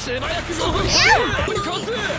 素早くそこにかわす。